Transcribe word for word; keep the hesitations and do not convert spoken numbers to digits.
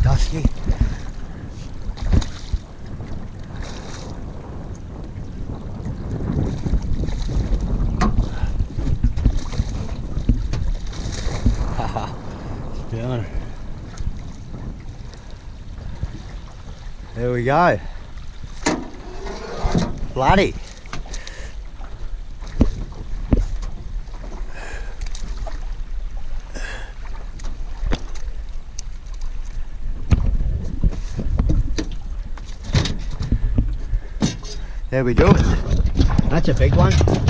dusky. Haha, spinner. There we go. Bloody. There we do it. That's a big one.